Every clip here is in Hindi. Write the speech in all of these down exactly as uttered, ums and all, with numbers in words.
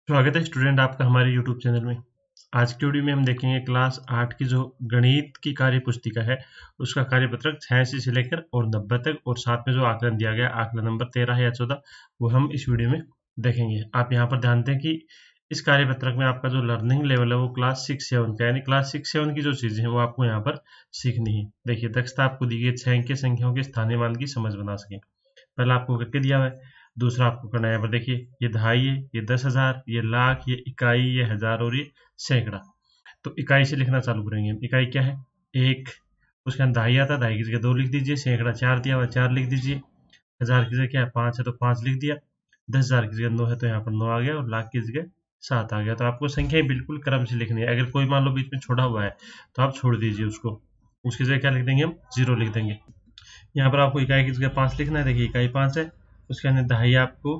स्वागत है स्टूडेंट आपका हमारे यूट्यूब चैनल में। आज की वीडियो में हम देखेंगे क्लास आठ की जो गणित की कार्य पुस्तिका है उसका कार्यपत्रक छियासी से लेकर और नब्बे तक, और साथ में जो आकलन दिया गया आकलन नंबर तेरह या चौदह वो हम इस वीडियो में देखेंगे। आप यहाँ पर ध्यान दें कि इस कार्यपत्रक में आपका जो लर्निंग लेवल है वो क्लास सिक्स सेवन का, यानी क्लास सिक्स सेवन की जो चीजें हैं वो आपको यहाँ पर सीखनी है। देखिए दक्षता आपको दी गई छह अंकीय संख्याओं के स्थानीय मान की समझ बना सके। पहला आपको करके दिया हुआ है, दूसरा आपको करना है। यहाँ पर देखिए ये दहाई है, ये दस हजार, ये लाख, ये इकाई, ये हजार और ये सैकड़ा। तो इकाई से लिखना चालू करेंगे। इकाई क्या है? एक। उसके अंदर दहाई आता है, दहाई की जगह दो लिख दीजिए। सैकड़ा चार दिया हुआ, चार लिख दीजिए। हजार की जगह क्या है? पांच है तो पांच लिख दिया। दस हजार की जगह नौ है तो यहाँ पर नौ आ गया, और लाख की जगह सात आ गया। तो आपको संख्या बिल्कुल क्रम से लिखनी है। अगर कोई मान लो बीच में छोड़ा हुआ है तो आप छोड़ दीजिए उसको, उसकी जगह क्या लिख देंगे? हम जीरो लिख देंगे। यहाँ पर आपको इकाई की जगह पांच लिखना है। देखिए इकाई पांच है, उसके अंदर दहाई आपको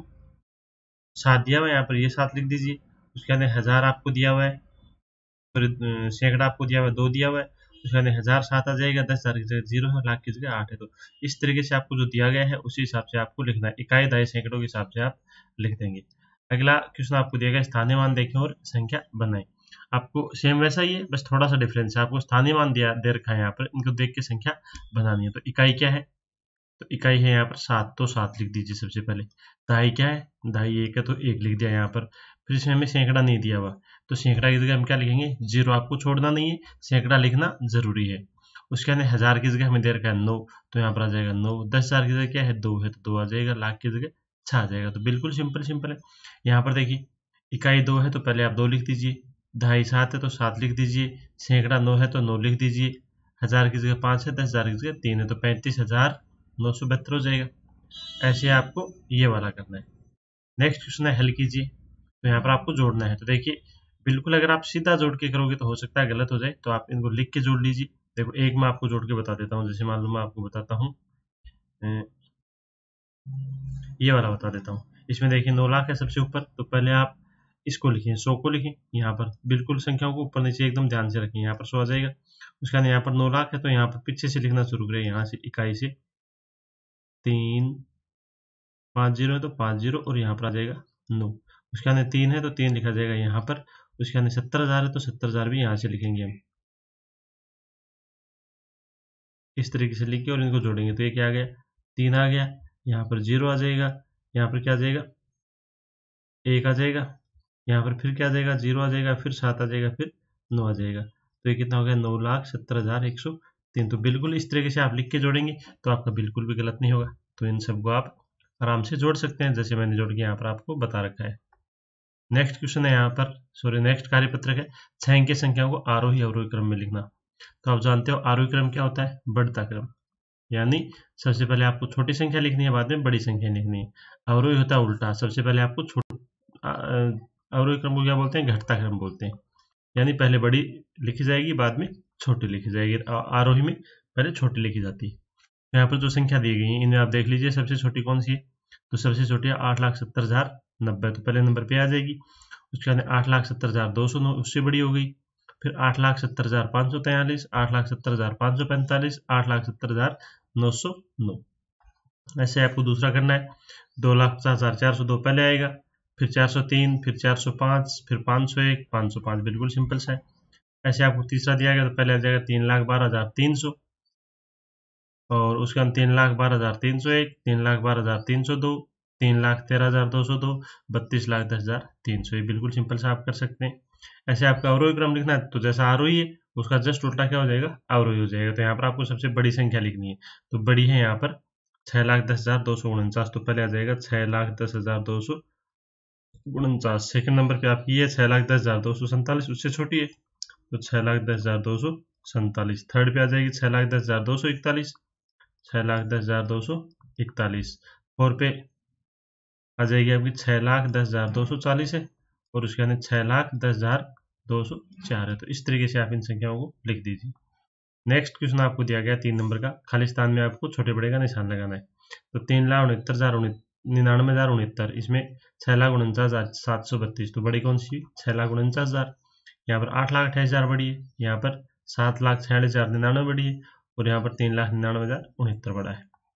सात दिया हुआ है, यहाँ पर ये सात लिख दीजिए। उसके अंदर हजार आपको दिया हुआ है, फिर सैकड़ा आपको दिया हुआ है, दो दिया हुआ है। उसके अंदर हजार सात आ जाएगा, दस हजार की जगह जीरो है, लाख की जगह आठ है। तो इस तरीके से आपको जो दिया गया है उसी हिसाब से आपको लिखना है। इकाई दहाई सैकड़ों के हिसाब से आप लिख देंगे। अगला क्वेश्चन आपको दिया गया स्थानीय मान देखें और संख्या बनाएं। आपको सेम वैसा ही है, बस थोड़ा सा डिफरेंस है। आपको स्थानीय मान दिया दे रखा है, यहाँ पर इनको देख के संख्या बनानी है। तो इकाई क्या है? तो इकाई है यहाँ पर सात, तो सात लिख दीजिए सबसे पहले। दहाई क्या है? दहाई एक है तो एक लिख दिया यहाँ पर। फिर इसमें हमें सैकड़ा नहीं दिया हुआ, तो सैकड़ा की जगह हम क्या लिखेंगे? जीरो। आपको छोड़ना नहीं है, सैकड़ा लिखना जरूरी है। उसके अंदर हजार की जगह हमें दे रखा है नौ, तो यहाँ पर आ जाएगा नौ। दस हजार की जगह क्या है? दो है तो दो आ जाएगा। लाख की जगह छह आ जाएगा। तो बिल्कुल सिंपल सिंपल है। यहाँ पर देखिए इकाई दो है तो पहले आप दो लिख दीजिए। दहाई सात है तो सात लिख दीजिए। सैकड़ा नौ है तो नौ लिख दीजिए। हजार की जगह पाँच है, दस हजार की जगह तीन है, तो पैंतीस हजार नौ सौ बहत्तर हो जाएगा। ऐसे आपको ये वाला करना है। नेक्स्ट क्वेश्चन है हल कीजिए। तो यहाँ पर आपको जोड़ना है। तो देखिए बिल्कुल अगर आप सीधा जोड़ के करोगे तो हो सकता है गलत हो जाए, तो आप इनको लिख के जोड़ लीजिए। देखो एक मैं आपको जोड़ के बता देता हूँ। जैसे मान लो मैं आपको बताता हूँ, ये वाला बता देता हूँ। इसमें देखिए नौ लाख है सबसे ऊपर, तो पहले आप इसको लिखिए, सौ को लिखें। यहाँ पर बिल्कुल संख्याओं को ऊपर नीचे एकदम ध्यान से रखें। यहाँ पर सौ आ जाएगा। उसके बाद यहाँ पर नौ लाख है तो यहाँ पर पीछे से लिखना शुरू करें, यहाँ से इकाई से तीन, पाँच जीरो है तो पाँच जीरो, और यहाँ पर आ जाएगा नौ। उसके अंदर तीन है तो तीन लिखा जाएगा यहाँ पर। उसके अंदर सत्तर हजार है तो सत्तर हजार भी यहाँ से लिखेंगे हम, इस तरीके से लिख के और इनको जोड़ेंगे। तो ये क्या आ गया? तीन आ गया। यहाँ पर जीरो आ जाएगा। यहाँ पर क्या आ जाएगा? एक आ जाएगा। यहाँ पर फिर क्या आ जाएगा? जीरो आ जाएगा, फिर सात आ जाएगा, फिर नौ आ जाएगा। तो ये कितना हो गया? नौ लाख सत्तर हजार एक सौ तीन। तो बिल्कुल इस तरीके से आप लिख के जोड़ेंगे तो आपका बिल्कुल भी गलत नहीं होगा। तो इन सबको आप आराम से जोड़ सकते हैं, जैसे मैंने जोड़ के यहाँ पर आपको बता रखा है। नेक्स्ट क्वेश्चन है यहाँ पर, सॉरी नेक्स्ट कार्यपत्रक है छह अंकीय संख्याओं को आरोही अवरोही क्रम में लिखना। तो आप जानते हो आरोही क्रम क्या होता है? बढ़ता क्रम। यानी सबसे पहले आपको छोटी संख्या लिखनी है, बाद में बड़ी संख्या लिखनी है। अवरोही होता है उल्टा, सबसे पहले आपको छोट अवरोही क्रम को क्या बोलते हैं? घटता क्रम बोलते हैं। यानी पहले बड़ी लिखी जाएगी, बाद में छोटी लिखी जाएगी। आरोही में पहले छोटी लिखी जाती है। यहाँ पर जो संख्या दी गई है इन्हें आप देख लीजिए, सबसे छोटी कौन सी है? तो सबसे छोटी है आठ लाख सत्तर हजार नब्बे, तो पहले नंबर पे आ जाएगी। उसके बाद आठ लाख सत्तर हजार दो सौ नौ, उससे बड़ी हो गई। फिर आठ लाख सत्तर हजार पाँच सौ तैंतालीस, आठ लाख सत्तर हजार पाँच सौ पैंतालीस, आठ लाख सत्तर हजार नौ सौ नौ। ऐसे आपको दूसरा करना है। दो लाख पचास हजार चार सौ दो पहले आएगा, फिर चार सौ तीन, फिर चार सौ पाँच, फिर पाँच सौ एक, पाँच सौ पाँच, बिल्कुल सिंपल सा है। ऐसे आपको तीसरा दिया गया तो पहले आ जाएगा तीन लाख बारह हजार तीन सौ, और उसके बाद तीन लाख बारह हजार तीन सौ एक, तीन लाख बारह हजार तीन सौ दो, तीन लाख तेरह हजार दो सौ दो, बत्तीस लाख दस हजार तीन सौ। ये बिल्कुल सिंपल से आप कर सकते हैं। ऐसे आपका अवरोही क्रम लिखना है, तो जैसा आरोही है उसका जस्ट उल्टा क्या हो जाएगा? अवरोही हो जाएगा। तो यहाँ पर आपको सबसे बड़ी संख्या लिखनी है। तो बड़ी है यहाँ पर छह लाख दस हजार दो सौ उनचास, तो पहले आ जाएगा छह लाख दस हजार दो सौ उनचास। सेकंड नंबर पे आपकी है छह लाख दस हजार दो सौ सैंतालीस, उससे छोटी है तो छह लाख दस हजार दो सौ सैंतालीस। थर्ड पे आ जाएगी छह लाख दस हजार दो सौ इकतालीस, छह लाख दस हजार दो सौ इकतालीस। फोर पे आ जाएगी आपकी छह लाख दस हजार दो सौ चालीस है, और उसके अंदर छह लाख दस हजार दो सौ चार है। तो इस तरीके से आप इन संख्याओं को लिख दीजिए। नेक्स्ट क्वेश्चन आपको दिया गया तीन नंबर का, खाली स्थान में आपको छोटे बड़े का निशान लगाना है। तो तीन लाख उनहत्तर हजार निन्यानवे हजार उनहत्तर, इसमें छह लाख उनचास हजार सात सौ बत्तीस, तो बड़ी कौन सी? छह लाख उनचास हजार। यहाँ पर आठ लाख अट्ठाईस हजार बड़ी है, यहाँ पर सात लाख छियालीस हजार निन्यानवे बड़ी है, और यहाँ पर तीन लाख निन्यानवे हजार उनहत्तर बड़ा है।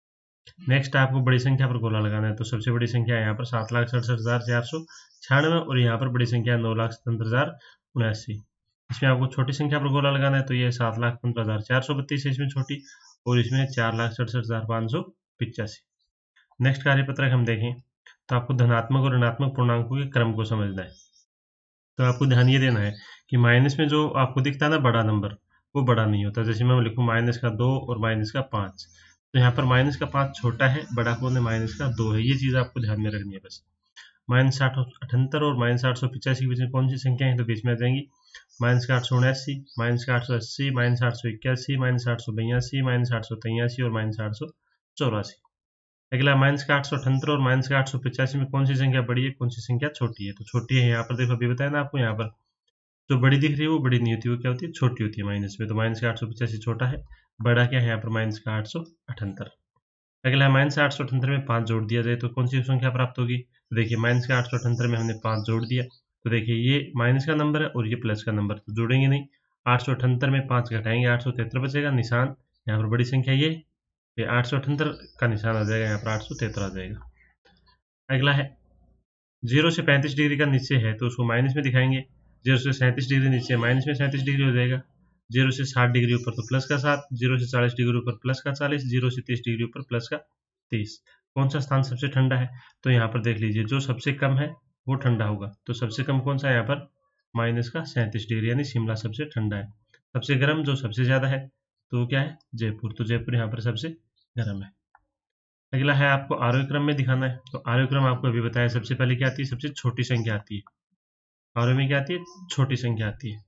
नेक्स्ट आपको बड़ी संख्या पर गोला लगाना है। तो सबसे बड़ी संख्या यहाँ पर सात लाख सड़सठ हजार चार सौ छियानवे और यहाँ पर बड़ी संख्या नौ लाख सतहत्तर हजार उनासी। इसमें आपको छोटी संख्या पर गोला लगाना है। तो ये सात लाख पंद्रह हजार चार सौ बत्तीस है इसमें छोटी, और इसमें चार लाख सड़सठ हजार पाँच सौ पिचासी। नेक्स्ट कार्यपत्रक हम देखें तो आपको धनात्मक और ऋणात्मक पूर्णांकों के क्रम को समझना है। तो आपको ध्यान ये देना है कि माइनस में जो आपको दिखता है ना बड़ा नंबर, वो बड़ा नहीं होता। जैसे मैं लिखूँ माइनस का दो और माइनस का पाँच, तो यहाँ पर माइनस का पाँच छोटा है, बड़ा कौन है, माइनस का दो है। ये चीज़ आपको ध्यान में रखनी है बस। माइनस आठ सौ अठहत्तर और माइनस आठ सौ पिचासी के बीच में कौन सी संख्या है, तो बीच में आ जाएंगी माइनस का आठ सौ उनासी, माइनस का आठ सौ अस्सी, माइनस आठ सौ इक्यासी, माइनस आठ सौ बयासी, माइनस आठ सौ तिरासी और माइनस आठ सौ चौरासी। अगला माइनस का आठ सौ अठहत्तर और माइनस का आठ सौ पिचासी में कौन सी संख्या बड़ी है, कौन सी संख्या छोटी है। तो छोटी है यहाँ पर, देखो अभी बताया ना आपको, यहाँ पर जो बड़ी दिख रही है वो बड़ी नहीं होती, वो क्या होती है, छोटी होती है माइनस में। तो माइनस का आठ सौ पचासी छोटा है, बड़ा क्या है यहाँ पर माइनस का आठ सौ अठहत्तर। अगला माइनस आठ सौ अठहत्तर में पाँच जोड़ दिया जाए तो कौन सी संख्या प्राप्त होगी। तो देखिए माइनस का आठ सौ अठहत्तर में हमने पाँच जोड़ दिया, तो देखिए ये माइनस का नंबर है और ये प्लस का नंबर, तो जोड़ेंगे नहीं। आठ सौ अठहत्तर में पाँच घटाएंगे, आठ सौ तिहत्तर बचेगा, निशान यहाँ पर बड़ी संख्या ये ये आठ सौ अठहत्तर का निशान आ जाएगा, यहाँ पर आठ सौ तिहत्तर आ जाएगा। अगला है जीरो से पैंतीस डिग्री का नीचे है तो उसको माइनस में दिखाएंगे, जीरो से सैंतीस डिग्री नीचे माइनस में सैंतीस डिग्री हो जाएगा, जीरो से साठ डिग्री ऊपर तो प्लस का सात, जीरो से चालीस डिग्री ऊपर प्लस का चालीस, जीरो से तीस डिग्री ऊपर प्लस का तीस। कौन सा स्थान सबसे ठंडा है, तो यहाँ पर देख लीजिए जो सबसे कम है वो ठंडा होगा। तो सबसे कम कौन सा है यहाँ पर, माइनस का सैंतीस डिग्री, यानी शिमला सबसे ठंडा है। सबसे गर्म जो सबसे ज़्यादा है तो क्या है, जयपुर, तो जयपुर यहाँ पर सबसे गर्म है। अगला है आपको आरोही क्रम में दिखाना है। तो आरोही क्रम आपको अभी बताया, सबसे पहले क्या आती है, सबसे छोटी संख्या आती है। आरोही में क्या आती है, छोटी संख्या आती है।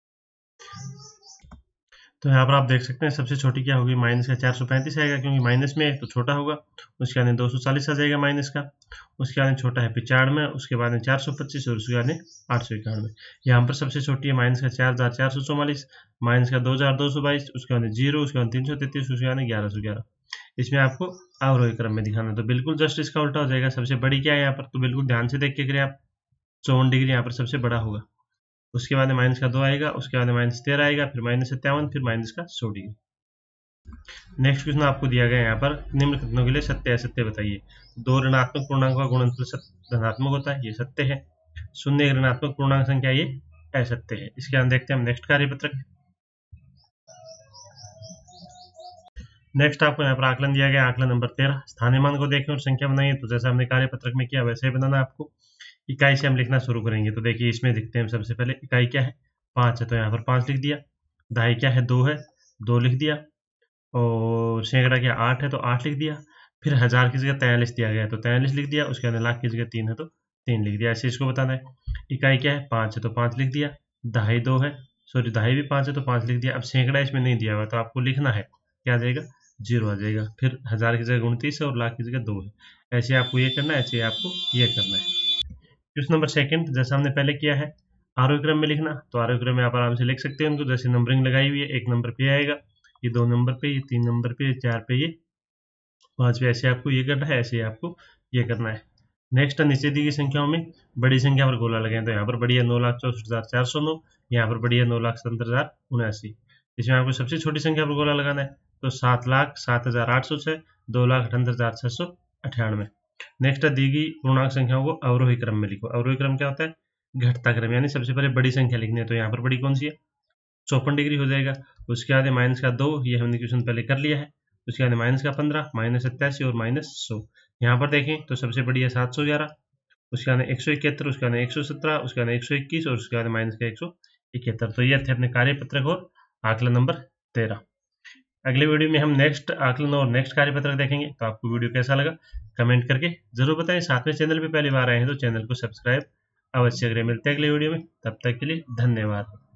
तो यहाँ पर आप देख सकते हैं सबसे छोटी क्या होगी, माइनस का चार सौ पैंतीस आएगा, क्योंकि माइनस में है तो छोटा होगा। उसके बाद दो सौ चालीस आ जाएगा माइनस का, उसके बाद छोटा है पिचानवे, उसके बाद में चार सौ पच्चीस और उसके बाद आठ सौ इक्यानवे। यहाँ पर सबसे छोटी है माइनस का चार हज़ार चार सौ चौवालीस, माइनस का दो हज़ार दो सौ बाईस, उसके बाद जीरो, उसके बाद तीन सौ तैंतीस, उसके बाद ग्यारह सौ ग्यारह। इसमें आपको अवरोही क्रम में दिखाना है। तो बिल्कुल जस्ट इसका उल्टा हो जाएगा, सबसे बड़ी क्या है यहाँ पर, तो बिल्कुल ध्यान से देख के करें आप, चौवन डिग्री यहाँ पर सबसे बड़ा होगा। उसके बाद माइनस का दो आएगा, उसके बाद माइनस तेरह आएगा, फिर माइनस सत्तावन, फिर माइनस का सौ डिग्री। नेक्स्ट क्वेश्चन आपको दिया गया यहाँ पर, निम्न कथनों के लिए सत्य असत्य बताइए। दो ऋणात्मक पूर्णांक का गुणनफल धनात्मक होता है, ये सत्य है। शून्य एक ऋणात्मक पूर्णांक संख्या, ये असत्य है। इसके अंदर देखते हैं हम नेक्स्ट कार्यपत्रक। नेक्स्ट आपको यहाँ पर आकलन दिया गया, आकलन नंबर तेरह, स्थानीय मान को देखें और संख्या बनाइए। तो जैसा हमने कार्यपत्रक में किया वैसे ही बनाना आपको। इकाई से हम लिखना शुरू करेंगे। तो देखिए इसमें दिखते हैं सबसे पहले इकाई क्या है, पाँच है, तो यहाँ पर पाँच लिख दिया। दहाई क्या है, दो है, दो लिख दिया। और सैकड़ा क्या, आठ है, तो आठ लिख दिया। फिर हज़ार की जगह तैंतालीस दिया गया है तो तैंतालीस लिख दिया। उसके अंदर लाख की जगह तीन है तो तीन लिख दिया। ऐसे इसको बताना है। इकाई क्या है, पाँच है, तो पाँच लिख दिया। दहाई दो है, सॉरी दहाई भी पाँच है तो पाँच लिख दिया। अब सैकड़ा इसमें नहीं दिया हुआ तो आपको लिखना है, क्या आ जाएगा, जीरो आ जाएगा। फिर हज़ार की जगह उनतीस है और लाख की जगह दो है। ऐसे आपको ये करना है, ऐसे आपको ये करना है। क्वेश्चन नंबर सेकंड, जैसा हमने पहले किया है आरोही क्रम में लिखना, तो आरोही क्रम में आप आराम से लिख सकते हैं उनको। जैसे नंबरिंग लगाई हुई है, एक नंबर पे आएगा, ये दो नंबर पे, ये तीन नंबर पे, ये चार पे, ये पाँच पे। ऐसे आपको ये करना है, ऐसे आपको ये करना है। नेक्स्ट नीचे दी गई संख्याओं में बड़ी संख्या पर गोला लगाएं। तो यहाँ पर बड़ी है नौ लाख चौसठ हजार चार सौ नौ, यहाँ पर बड़ी है नौ लाख सत्तर हजार उनासी। इसमें आपको सबसे छोटी संख्या पर गोला लगाना है। तो सात लाख सात हजार आठ सौ छः, दो लाख अठहत्तर हजार छः सौ अठानवे। नेक्स्ट दी गई पूर्णांक संख्याओं को अवरोही क्रम में लिखो। अवरोही क्रम क्या होता है, घटता क्रम, यानी सबसे पहले बड़ी संख्या लिखनी है। तो यहाँ पर बड़ी कौन सी है, चौपन डिग्री हो जाएगा। उसके बाद माइनस का दो, ये हमने क्वेश्चन पहले कर लिया है। उसके बाद माइनस का पंद्रह, माइनस सत्तासी और माइनस सौ। यहाँ पर देखें तो सबसे बड़ी है सात सौ ग्यारह, उसके बाद एक सौ इकहत्तर, उसके बाद एक सौ सत्रह, उसके बाद एक सौ इक्कीस और उसके बाद माइनस का एक सौ इकहत्तर। तो ये थे अपने कार्यपत्रक और आकलन नंबर तेरह। अगले वीडियो में हम नेक्स्ट आकलन और नेक्स्ट कार्यपत्रक देखेंगे। तो आपको वीडियो कैसा लगा कमेंट करके जरूर बताएं। साथ में चैनल पे पहली बार आए हैं तो चैनल को सब्सक्राइब अवश्य करें। मिलते हैं अगले वीडियो में, तब तक के लिए धन्यवाद।